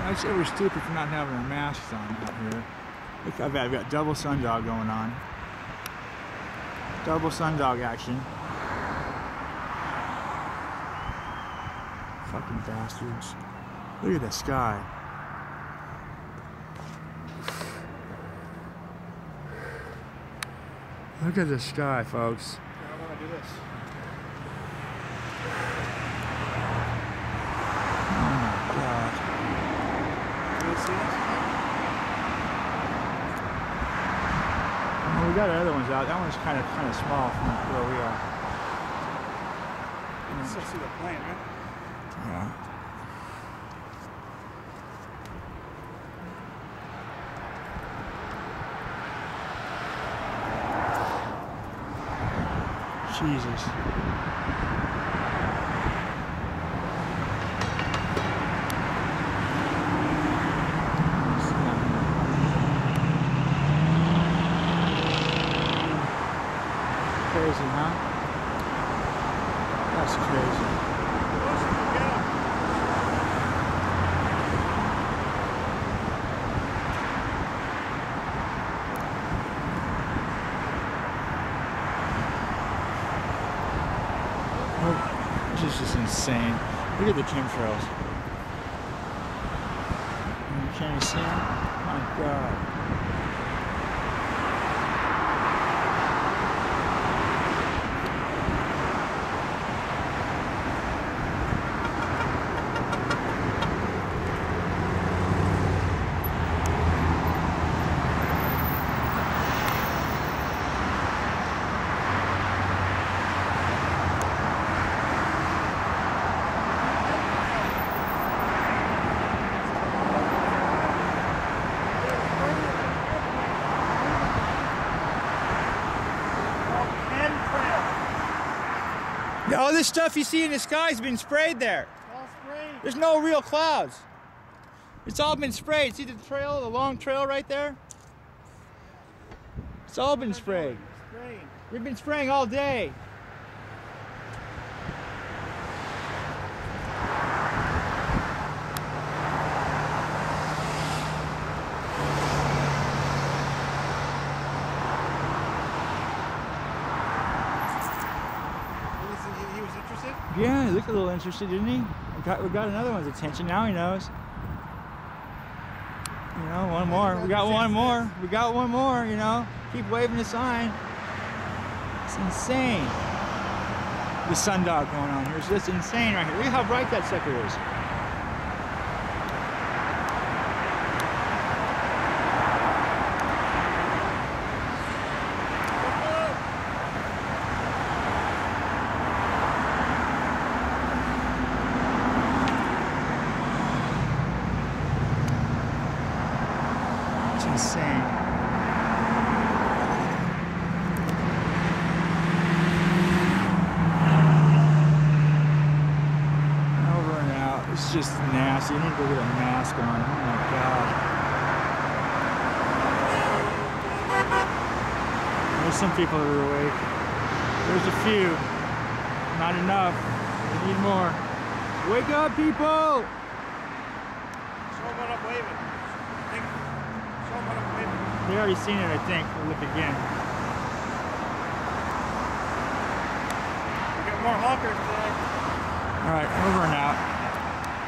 I'd say we're stupid for not having our masks on out here. Look, I've got double sundog going on. Double sundog action. Fucking bastards. Look at the sky. Look at the sky, folks. How do I do this? Oh my God. Do you see this? Well, we got other ones out. That one's kind of small from where we are. You can still see the plane, right? Yeah. Jesus. Crazy, huh? That's crazy. This is just insane. Look at the chemtrails. Can you see them? My God. All this stuff you see in the sky has been sprayed there. All sprayed. There's no real clouds. It's all been sprayed. See the trail, the long trail right there? It's all been sprayed. We've been spraying all day. Yeah, he looked a little interested, didn't he? We got another one's attention. Now he knows. You know, one more. We got one more. We got one more, you know. Keep waving the sign. It's insane. The sundog going on here. It's just insane right here. Look at how bright that sucker is. Insane. Over and out. It's just nasty. You need to go get a mask on. Oh my God. There's some people that are awake. There's a few. Not enough. We need more. Wake up, people! Show them what I'm waving. They already seen it, I think. We'll look again. We got more honkers today. All right, over and out.